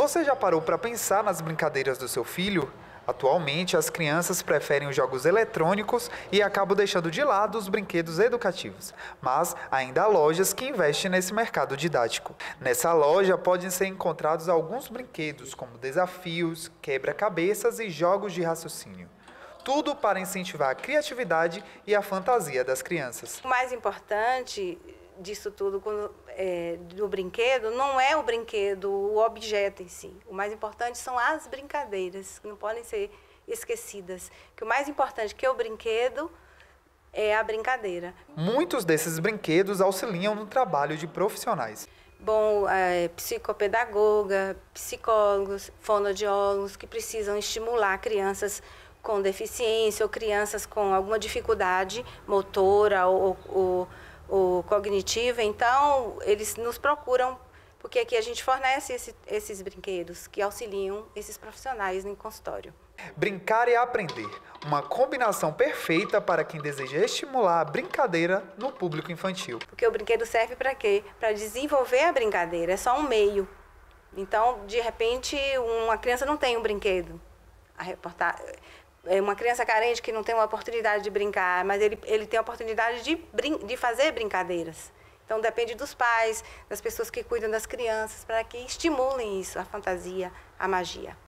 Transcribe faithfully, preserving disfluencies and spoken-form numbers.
Você já parou para pensar nas brincadeiras do seu filho? Atualmente, as crianças preferem os jogos eletrônicos e acabam deixando de lado os brinquedos educativos. Mas ainda há lojas que investem nesse mercado didático. Nessa loja podem ser encontrados alguns brinquedos, como desafios, quebra-cabeças e jogos de raciocínio. Tudo para incentivar a criatividade e a fantasia das crianças. O mais importante disso tudo, quando, é, do brinquedo, não é o brinquedo, o objeto em si. O mais importante são as brincadeiras, que não podem ser esquecidas. Que o mais importante que o brinquedo é a brincadeira. Muitos desses brinquedos auxiliam no trabalho de profissionais. Bom, é, psicopedagoga, psicólogos, fonoaudiólogos que precisam estimular crianças com deficiência ou crianças com alguma dificuldade motora ou, ou, ou cognitiva. Então, eles nos procuram, porque aqui a gente fornece esse, esses brinquedos que auxiliam esses profissionais no consultório. Brincar e aprender, uma combinação perfeita para quem deseja estimular a brincadeira no público infantil. Porque o brinquedo serve para quê? Para desenvolver a brincadeira, é só um meio. Então, de repente, uma criança não tem um brinquedo. A reportagem... É uma criança carente que não tem uma oportunidade de brincar, mas ele, ele tem a oportunidade de, brin de fazer brincadeiras. Então, depende dos pais, das pessoas que cuidam das crianças, para que estimulem isso, a fantasia, a magia.